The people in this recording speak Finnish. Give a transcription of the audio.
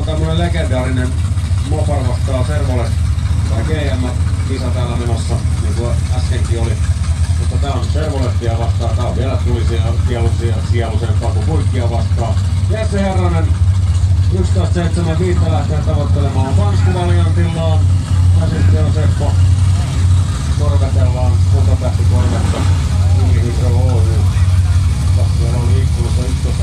on tämmönen legendaarinen Mopar vastaa Servolet tai GM-kisa täällä menossa, niin kuin äskenkin oli. Mutta tää on Servolettia vastaan, tää on vielä sielusempaa kuin Puikkia vastaan. Jesse Herranen 11.75 lähtee tavoittelemaan Vansku-variantillaan. Ja sitten on Seppo korvetellaan Kultatähti-korvetta Hydro Oy. Siellä oli ikkunassa